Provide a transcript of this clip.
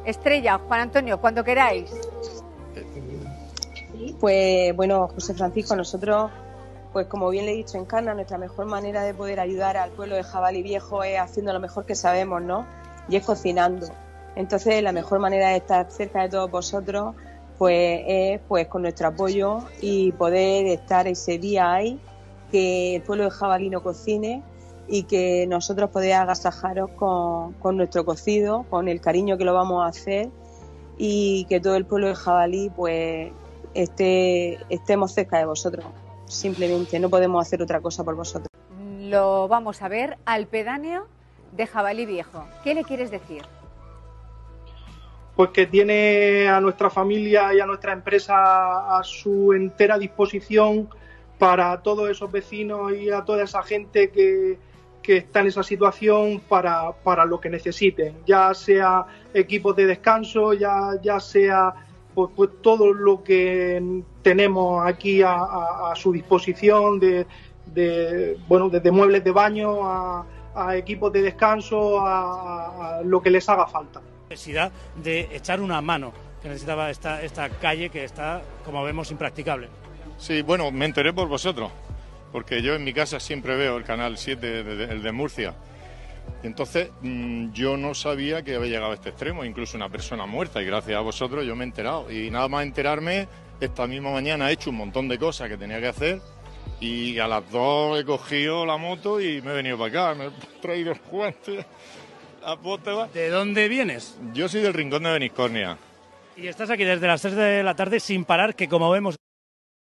Estrella, Juan Antonio, cuando queráis. Pues bueno, José Francisco, nosotros, pues como bien le he dicho en Cana, nuestra mejor manera de poder ayudar al pueblo de Jabalí Viejo es haciendo lo mejor que sabemos, ¿no? Y es cocinando. Entonces, la mejor manera de estar cerca de todos vosotros, pues es pues con nuestro apoyo y poder estar ese día ahí, que el pueblo de Jabalí no cocine y que nosotros poder agasajaros con nuestro cocido, con el cariño que lo vamos a hacer y que todo el pueblo de Jabalí pues estemos cerca de vosotros. Simplemente no podemos hacer otra cosa por vosotros. Lo vamos a ver al pedáneo de Jabalí Viejo. ¿Qué le quieres decir? Pues que tiene a nuestra familia y a nuestra empresa a su entera disposición para todos esos vecinos y a toda esa gente que está en esa situación para lo que necesiten, ya sea equipos de descanso, ya sea pues todo lo que tenemos aquí a su disposición, desde muebles de baño a equipos de descanso, a lo que les haga falta. Necesidad de echar una mano que necesitaba esta calle que está, como vemos, impracticable. Sí, bueno, me enteré por vosotros, porque yo en mi casa siempre veo el Canal 7, el de Murcia. Y entonces yo no sabía que había llegado a este extremo, incluso una persona muerta, y gracias a vosotros yo me he enterado. Y nada más enterarme, esta misma mañana he hecho un montón de cosas que tenía que hacer, y a las 2 he cogido la moto y me he venido para acá, me he traído el guante. ¿De dónde vienes? Yo soy del Rincón de Beniscornia. Y estás aquí desde las 3 de la tarde sin parar, que como vemos